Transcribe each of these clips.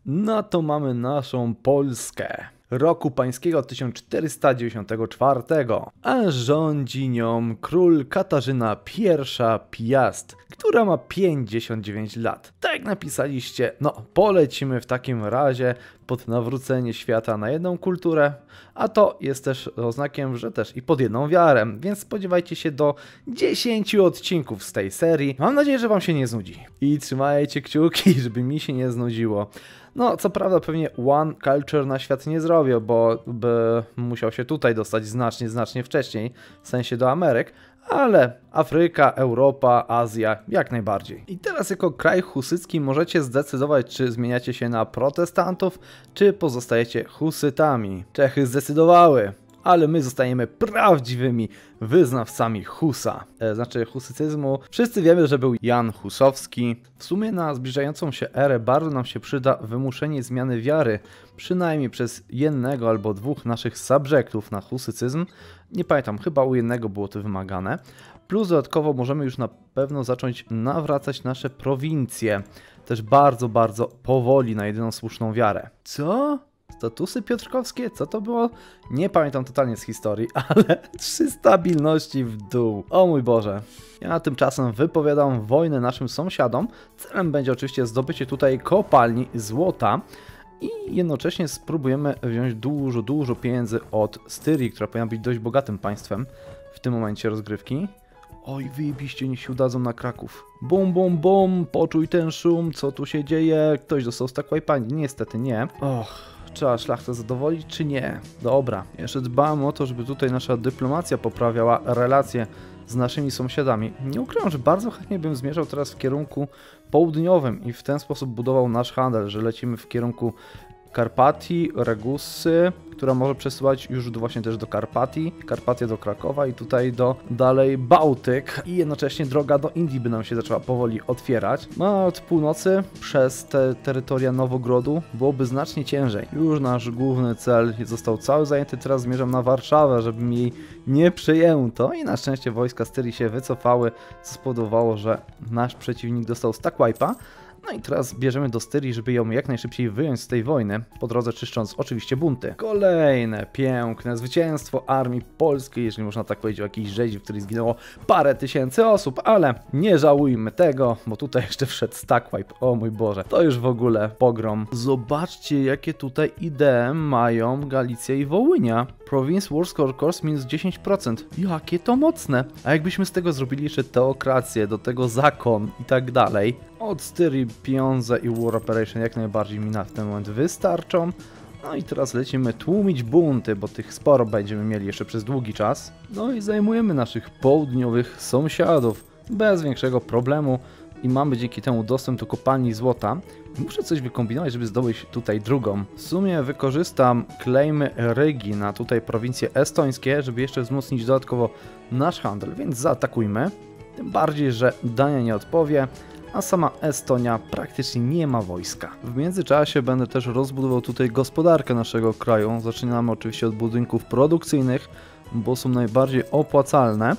No to mamy naszą Polskę. Roku pańskiego 1494, a rządzi nią król Katarzyna I Piast, która ma 59 lat. Tak jak napisaliście, no polecimy w takim razie pod nawrócenie świata na jedną kulturę, a to jest też oznakiem, że też i pod jedną wiarę, więc spodziewajcie się do 10 odcinków z tej serii. Mam nadzieję, że wam się nie znudzi. I trzymajcie kciuki, żeby mi się nie znudziło. No, co prawda pewnie One Culture na świat nie zrobił, bo by musiał się tutaj dostać znacznie wcześniej, w sensie do Ameryk, ale Afryka, Europa, Azja jak najbardziej. I teraz jako kraj husycki możecie zdecydować, czy zmieniacie się na protestantów, czy pozostajecie husytami. Czechy zdecydowały, ale my zostajemy prawdziwymi wyznawcami Husa, znaczy husycyzmu. Wszyscy wiemy, że był Jan Husowski. W sumie na zbliżającą się erę bardzo nam się przyda wymuszenie zmiany wiary, przynajmniej przez jednego albo dwóch naszych subjektów na husycyzm. Nie pamiętam, chyba u jednego było to wymagane. Plus dodatkowo możemy już na pewno zacząć nawracać nasze prowincje. Też bardzo powoli na jedyną słuszną wiarę. Co? Statusy piotrkowskie? Co to było? Nie pamiętam totalnie z historii, ale 3 stabilności w dół. O mój Boże. Ja tymczasem wypowiadam wojnę naszym sąsiadom. Celem będzie oczywiście zdobycie tutaj kopalni złota. I jednocześnie spróbujemy wziąć dużo pieniędzy od Styrii, która powinna być dość bogatym państwem w tym momencie rozgrywki. Oj, wyjebiście, niech się udadzą na Kraków. Bum, poczuj ten szum, co tu się dzieje? Ktoś dostał stack wipe'a? Niestety nie. Trzeba szlachtę zadowolić, czy nie? Dobra, jeszcze dbam o to, żeby tutaj nasza dyplomacja poprawiała relacje z naszymi sąsiadami. Nie ukrywam, że bardzo chętnie bym zmierzał teraz w kierunku południowym i w ten sposób budował nasz handel, że lecimy w kierunku Karpatii, Regusy, która może przesyłać już właśnie też do Karpatii, Karpatia do Krakowa i tutaj do dalej Bałtyk i jednocześnie droga do Indii by nam się zaczęła powoli otwierać. No od północy przez te terytoria Nowogrodu byłoby znacznie ciężej. Już nasz główny cel został cały zajęty, teraz zmierzam na Warszawę, żeby jej nie przejęto i na szczęście wojska Styrii się wycofały, co spowodowało, że nasz przeciwnik dostał stack wipe'a. No i teraz bierzemy do Styrii, żeby ją jak najszybciej wyjąć z tej wojny, po drodze czyszcząc oczywiście bunty. Kolejne piękne zwycięstwo armii polskiej, jeżeli można tak powiedzieć o jakiejś rzezi, w której zginęło parę tysięcy osób, ale nie żałujmy tego, bo tutaj jeszcze wszedł stack wipe, o mój Boże, to już w ogóle pogrom. Zobaczcie, jakie tutaj idee mają Galicja i Wołynia. Province War Score Course minus 10%. Jakie to mocne! A jakbyśmy z tego zrobili jeszcze teokrację, do tego zakon i tak dalej. Od Styrii, pieniądze i War Operation jak najbardziej mi na ten moment wystarczą. No i teraz lecimy tłumić bunty, bo tych sporo będziemy mieli jeszcze przez długi czas. No i zajmujemy naszych południowych sąsiadów bez większego problemu. I mamy dzięki temu dostęp do kopalni złota. Muszę coś wykombinować, żeby zdobyć tutaj drugą. W sumie wykorzystam claimy Rygi na tutaj prowincje estońskie, żeby jeszcze wzmocnić dodatkowo nasz handel, więc zaatakujmy. Tym bardziej, że Dania nie odpowie, a sama Estonia praktycznie nie ma wojska. W międzyczasie będę też rozbudował tutaj gospodarkę naszego kraju. Zaczynamy oczywiście od budynków produkcyjnych, bo są najbardziej opłacalne.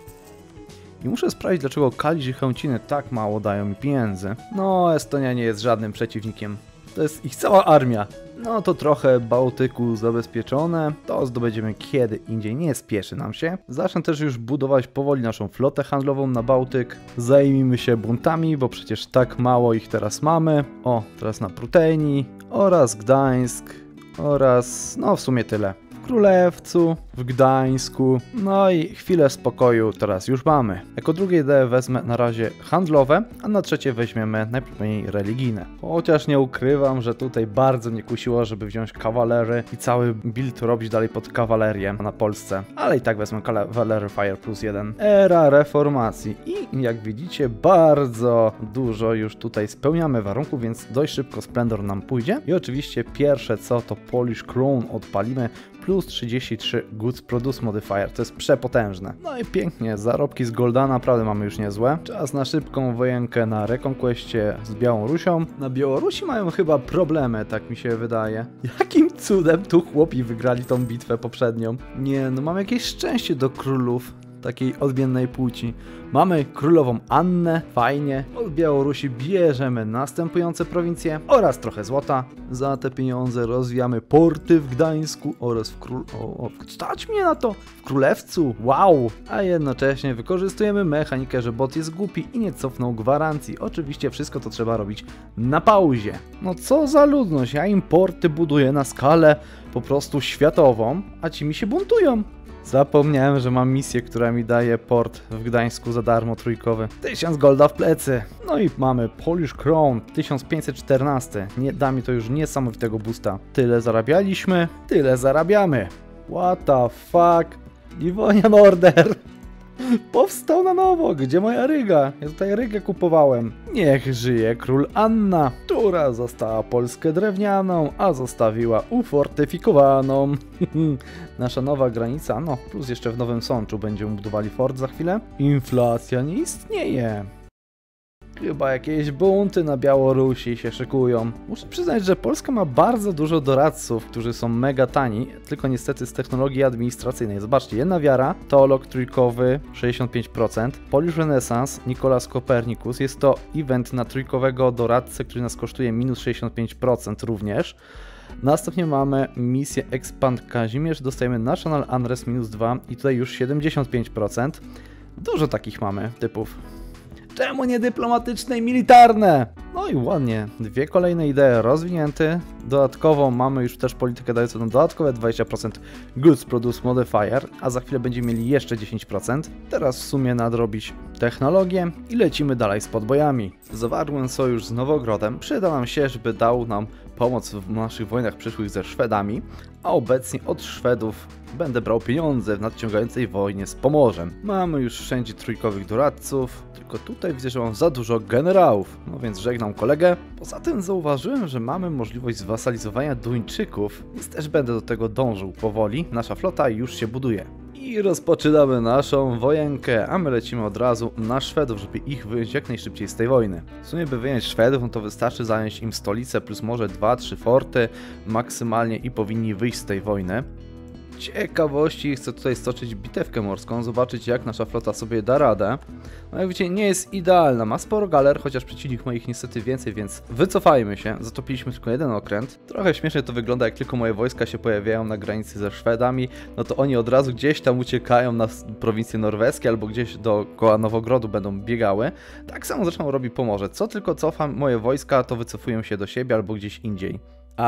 I muszę sprawdzić, dlaczego Kalisz i Chęciny tak mało dają mi pieniędzy. No, Estonia nie jest żadnym przeciwnikiem. To jest ich cała armia. No to trochę Bałtyku zabezpieczone. To zdobędziemy kiedy indziej, nie spieszy nam się. Zacznę też już budować powoli naszą flotę handlową na Bałtyk. Zajmijmy się buntami, bo przecież tak mało ich teraz mamy. O, teraz na Pruteni oraz Gdańsk oraz no w sumie tyle. Królewcu, w Gdańsku, no i chwilę spokoju teraz już mamy. Jako drugie ideę wezmę na razie handlowe, a na trzecie weźmiemy najprawdopodobniej religijne. Chociaż nie ukrywam, że tutaj bardzo mnie kusiło, żeby wziąć kawalery i cały build robić dalej pod kawalerię na Polsce. Ale i tak wezmę kawalery Fire plus 1. Era reformacji i jak widzicie bardzo dużo już tutaj spełniamy warunków, więc dość szybko Splendor nam pójdzie. I oczywiście pierwsze co to Polish Crown odpalimy, plus 33 Goods Produce Modifier, to jest przepotężne. No i pięknie, zarobki z Golda naprawdę mamy już niezłe. Czas na szybką wojenkę na Reconquestie z Białorusią. Na Białorusi mają chyba problemy, tak mi się wydaje. Jakim cudem tu chłopi wygrali tą bitwę poprzednią? Nie, no mam jakieś szczęście do królów. takiej odmiennej płci. Mamy królową Annę, fajnie. Od Białorusi bierzemy następujące prowincje oraz trochę złota. Za te pieniądze rozwijamy porty w Gdańsku oraz w stać mnie na to! W Królewcu, wow! A jednocześnie wykorzystujemy mechanikę, że bot jest głupi i nie cofnął gwarancji. Oczywiście wszystko to trzeba robić na pauzie. No co za ludność, ja im porty buduję na skalę po prostu światową, a ci mi się buntują. Zapomniałem, że mam misję, która mi daje port w Gdańsku za darmo trójkowy. 1000 golda w plecy. No i mamy Polish Crown 1514. Nie da mi to już niesamowitego boosta. Tyle zarabialiśmy, tyle zarabiamy. What the fuck? Livonian Order. Powstał na nowo. Gdzie moja Ryga? Ja tutaj Rygę kupowałem. Niech żyje król Anna, która została Polskę drewnianą, a zostawiła ufortyfikowaną. Nasza nowa granica, no plus jeszcze w Nowym Sączu będziemy budowali fort za chwilę. Inflacja nie istnieje. Chyba jakieś bunty na Białorusi się szykują. Muszę przyznać, że Polska ma bardzo dużo doradców, którzy są mega tani, tylko niestety z technologii administracyjnej. Zobaczcie, jedna wiara, teolog trójkowy 65%, Polish Renaissance, Nicolas Copernicus, jest to event na trójkowego doradcę, który nas kosztuje minus 65% również. Następnie mamy misję Expand Kazimierz, dostajemy National Unrest minus 2 i tutaj już 75%. Dużo takich mamy typów. Czemu nie dyplomatyczne i militarne? No i ładnie, dwie kolejne idee rozwinięte. Dodatkowo mamy już też politykę dającą nam dodatkowe 20% Goods Produce Modifier, a za chwilę będziemy mieli jeszcze 10%. Teraz w sumie nadrobić technologię i lecimy dalej z podbojami. Zawarłem sojusz z Nowogrodem, przyda nam się, żeby dał nam pomoc w naszych wojnach przyszłych ze Szwedami, a obecnie od Szwedów będę brał pieniądze w nadciągającej wojnie z Pomorzem. Mamy już wszędzie trójkowych doradców, tylko tutaj widzę, że mam za dużo generałów, no więc żegnam kolegę. Poza tym zauważyłem, że mamy możliwość zwasalizowania Duńczyków, więc też będę do tego dążył powoli. Nasza flota już się buduje. I rozpoczynamy naszą wojenkę, a my lecimy od razu na Szwedów, żeby ich wyjąć jak najszybciej z tej wojny. W sumie by wyjąć Szwedów, no to wystarczy zająć im stolicę plus może 2-3 forty maksymalnie i powinni wyjść z tej wojny. Ciekawości chcę tutaj stoczyć bitewkę morską, zobaczyć jak nasza flota sobie da radę. No jak widzicie, nie jest idealna, ma sporo galer, chociaż przeciwnik ma ich niestety więcej, więc wycofajmy się. Zatopiliśmy tylko jeden okręt. Trochę śmiesznie to wygląda, jak tylko moje wojska się pojawiają na granicy ze Szwedami, no to oni od razu gdzieś tam uciekają na prowincje norweskie albo gdzieś dookoła Nowogrodu będą biegały. Tak samo zresztą robi Pomorze. Co tylko cofam moje wojska, to wycofują się do siebie albo gdzieś indziej.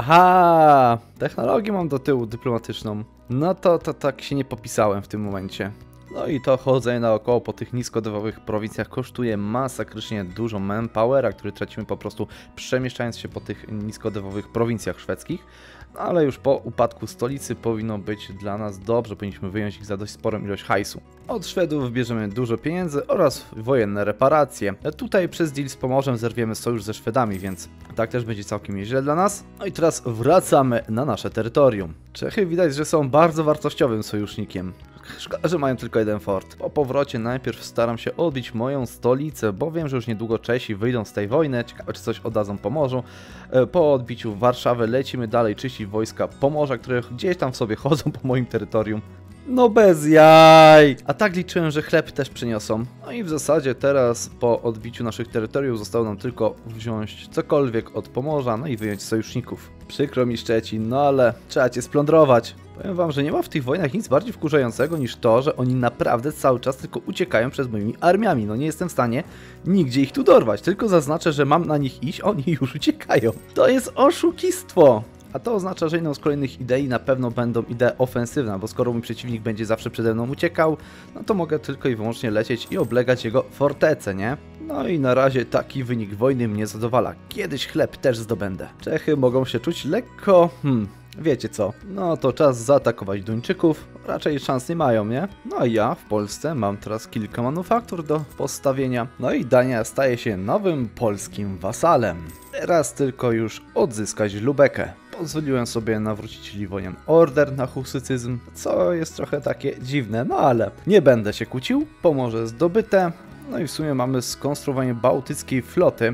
Aha! Technologię mam do tyłu dyplomatyczną. No to tak się nie popisałem w tym momencie. No i to chodzenie naokoło po tych niskodewowych prowincjach kosztuje masakrycznie dużo manpowera, który tracimy po prostu przemieszczając się po tych niskodewowych prowincjach szwedzkich. No ale już po upadku stolicy powinno być dla nas dobrze, powinniśmy wyjąć ich za dość sporą ilość hajsu. Od Szwedów bierzemy dużo pieniędzy oraz wojenne reparacje. Tutaj przez deal z Pomorzem zerwiemy sojusz ze Szwedami, więc tak też będzie całkiem nieźle dla nas. No i teraz wracamy na nasze terytorium. Czechy widać, że są bardzo wartościowym sojusznikiem. Szkoda, że mają tylko jeden fort. Po powrocie najpierw staram się odbić moją stolicę, bo wiem, że już niedługo Czesi wyjdą z tej wojny. Ciekawe, czy coś oddadzą Pomorzu. Po odbiciu Warszawy lecimy dalej czyścić wojska Pomorza, które gdzieś tam w sobie chodzą po moim terytorium. No bez jaj! A tak liczyłem, że chleb też przyniosą. No i w zasadzie teraz po odbiciu naszych terytoriów zostało nam tylko wziąć cokolwiek od Pomorza, no i wyjąć sojuszników. Przykro mi Szczecin, no ale trzeba cię splądrować. Powiem wam, że nie ma w tych wojnach nic bardziej wkurzającego niż to, że oni naprawdę cały czas tylko uciekają przed moimi armiami. No nie jestem w stanie nigdzie ich tu dorwać, tylko zaznaczę, że mam na nich iść, oni już uciekają. To jest oszukistwo! A to oznacza, że jedną z kolejnych idei na pewno będą idee ofensywne, bo skoro mój przeciwnik będzie zawsze przede mną uciekał, no to mogę tylko i wyłącznie lecieć i oblegać jego fortecę, nie? No i na razie taki wynik wojny mnie zadowala. Kiedyś chleb też zdobędę. Czechy mogą się czuć lekko... wiecie co, no to czas zaatakować Duńczyków, raczej szans nie mają, nie? No i ja w Polsce mam teraz kilka manufaktur do postawienia, no i Dania staje się nowym polskim wasalem. Teraz tylko już odzyskać Lubekę. Pozwoliłem sobie nawrócić Livonian Order na husycyzm, co jest trochę takie dziwne, no ale nie będę się kłócił, Pomorze zdobyte. No i w sumie mamy skonstruowanie bałtyckiej floty,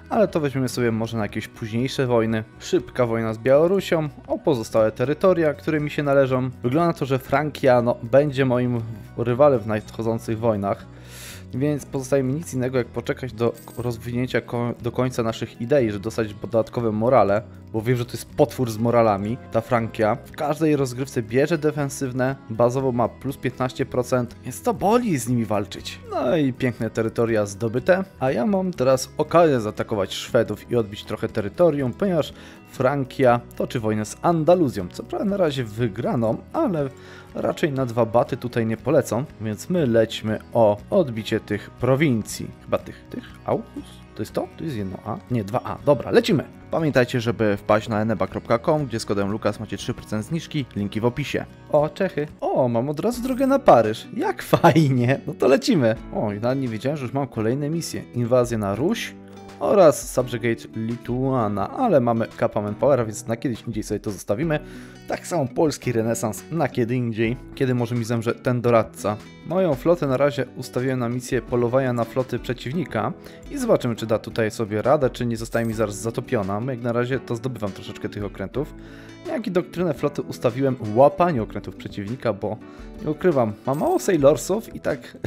ale to weźmiemy sobie może na jakieś późniejsze wojny. Szybka wojna z Białorusią o pozostałe terytoria, które mi się należą. Wygląda na to, że Frankia będzie moim rywalem w nadchodzących wojnach. Więc pozostaje mi nic innego jak poczekać do rozwinięcia do końca naszych idei, żeby dostać dodatkowe morale, bo wiem, że to jest potwór z moralami, ta Frankia. W każdej rozgrywce bierze defensywne, bazowo ma plus 15%, więc to boli z nimi walczyć. No i piękne terytoria zdobyte, a ja mam teraz okazję zaatakować Szwedów i odbić trochę terytorium, ponieważ Frankia toczy wojnę z Andaluzją. Co prawda na razie wygraną, ale raczej na 2 baty tutaj nie polecą, więc my lećmy o odbicie tych prowincji. Chyba tych. August? To jest to? To jest jedno A? Nie, 2A. Dobra, lecimy! Pamiętajcie, żeby wpaść na eneba.com, gdzie z kodem Lukas macie 3% zniżki, linki w opisie. O, Czechy. O, mam od razu drogę na Paryż. Jak fajnie! No to lecimy! O, i nawet nie wiedziałem, że już mam kolejne misje. Inwazja na Ruś oraz Subjugate Lituana, ale mamy Kappa Manpowera, więc na kiedyś indziej sobie to zostawimy. Tak samo polski renesans na kiedy indziej, kiedy może mi zemrze ten doradca. Moją flotę na razie ustawiłem na misję polowania na floty przeciwnika i zobaczymy, czy da tutaj sobie radę, czy nie zostaje mi zaraz zatopiona. Jak na razie to zdobywam troszeczkę tych okrętów. Jak i doktrynę floty ustawiłem łapanie okrętów przeciwnika, bo nie ukrywam, mam mało sailorsów i tak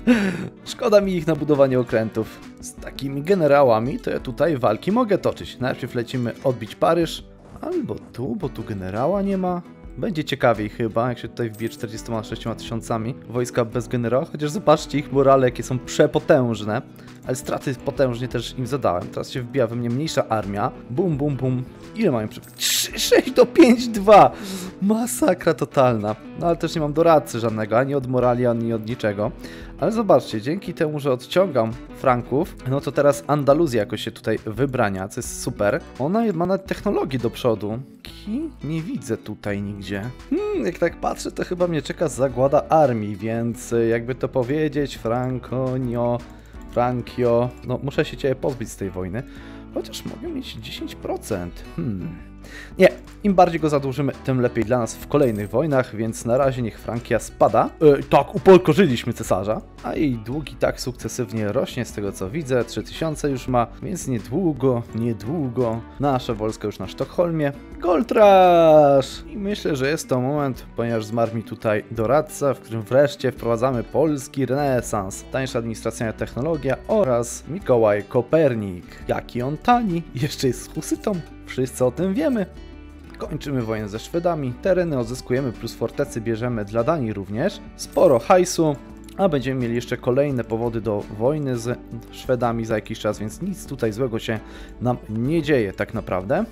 szkoda mi ich na budowanie okrętów. Z takimi generałami to ja tutaj walki mogę toczyć. Najpierw lecimy odbić Paryż, albo tu, bo tu generała nie ma. Będzie ciekawiej chyba, jak się tutaj wbije 46 tysiącami wojska bez generała, chociaż zobaczcie ich morale, jakie są przepotężne. Ale straty potężnie też im zadałem. Teraz się wbija we mnie mniejsza armia. Bum, bum, bum. Ile mają? 6 do 5-2. Masakra totalna. No ale też nie mam doradcy żadnego, ani od morali, ani od niczego. Ale zobaczcie, dzięki temu, że odciągam Franków, no to teraz Andaluzja jakoś się tutaj wybrania, co jest super. Ona ma nawet technologię do przodu. Nie widzę tutaj nigdzie. Jak tak patrzę, to chyba mnie czeka zagłada armii, więc jakby to powiedzieć, Frankio, no muszę się ciebie pozbyć z tej wojny, chociaż mogę mieć 10%. Nie, im bardziej go zadłużymy, tym lepiej dla nas w kolejnych wojnach, więc na razie niech Frankia spada. Tak, upokorzyliśmy cesarza, a jej dług i tak sukcesywnie rośnie z tego co widzę, 3000 już ma, więc niedługo nasze wojsko już na Sztokholmie. Gold Rush! I myślę, że jest to moment, ponieważ zmarł mi tutaj doradca, w którym wreszcie wprowadzamy polski renesans, tańsza administracyjna technologia oraz Mikołaj Kopernik. Jaki on tani, jeszcze jest husytą. Wszyscy o tym wiemy. Kończymy wojnę ze Szwedami, tereny odzyskujemy plus fortecy bierzemy dla Danii również. Sporo hajsu, a będziemy mieli jeszcze kolejne powody do wojny z Szwedami za jakiś czas, więc nic tutaj złego się nam nie dzieje tak naprawdę.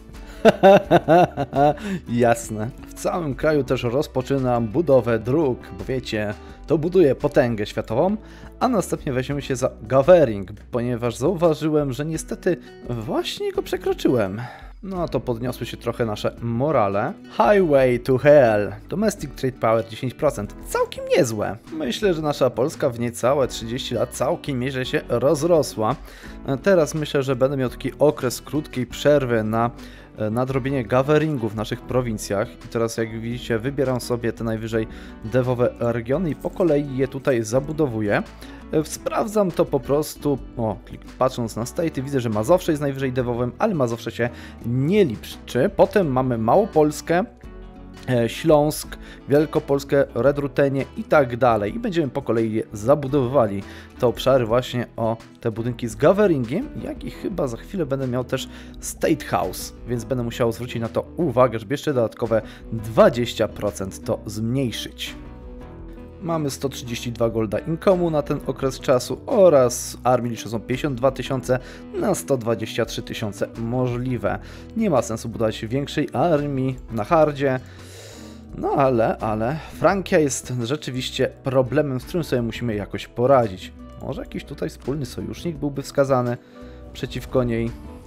Jasne. W całym kraju też rozpoczynam budowę dróg, bo wiecie, to buduje potęgę światową, a następnie weźmiemy się za Gathering, ponieważ zauważyłem, że niestety właśnie go przekroczyłem. No to podniosły się trochę nasze morale. Highway to Hell. Domestic Trade Power 10%. Całkiem niezłe. Myślę, że nasza Polska w niecałe 30 lat całkiem nieźle się rozrosła. Teraz myślę, że będę miał taki okres krótkiej przerwy na nadrobienie gatheringu w naszych prowincjach. I teraz jak widzicie wybieram sobie te najwyżej devowe regiony i po kolei je tutaj zabudowuję. Sprawdzam to po prostu, patrząc na state, widzę, że Mazowsze jest najwyżej devowym, ale Mazowsze się nie liczy. Potem mamy Małopolskę, Śląsk, Wielkopolskę, Redrutenię i tak dalej. I będziemy po kolei je zabudowywali te obszary właśnie o te budynki z gatheringiem, jak i chyba za chwilę będę miał też State House, więc będę musiał zwrócić na to uwagę, żeby jeszcze dodatkowe 20% to zmniejszyć. Mamy 132 golda income'u na ten okres czasu oraz armii liczą są 52 tysiące na 123 tysiące możliwe. Nie ma sensu budować większej armii na hardzie. No ale Frankia jest rzeczywiście problemem, z którym sobie musimy jakoś poradzić. Może jakiś tutaj wspólny sojusznik byłby wskazany przeciwko niej.